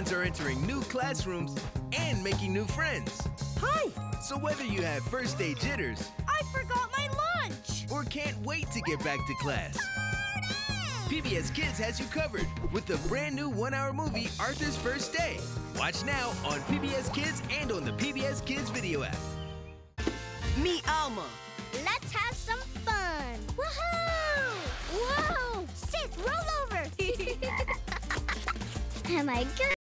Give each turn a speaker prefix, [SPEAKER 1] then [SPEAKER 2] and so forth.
[SPEAKER 1] Fans are entering new classrooms and making new friends.
[SPEAKER 2] Hi!
[SPEAKER 1] So whether you have first day jitters
[SPEAKER 2] I forgot my lunch!
[SPEAKER 1] or can't wait to get back to class, PBS Kids has you covered with the brand new 1-hour movie, Arthur's First Day. Watch now on PBS Kids and on the PBS Kids video app.
[SPEAKER 2] Meet Alma.
[SPEAKER 3] Let's have some fun. Woohoo! Whoa! Sit, roll over. Am I good?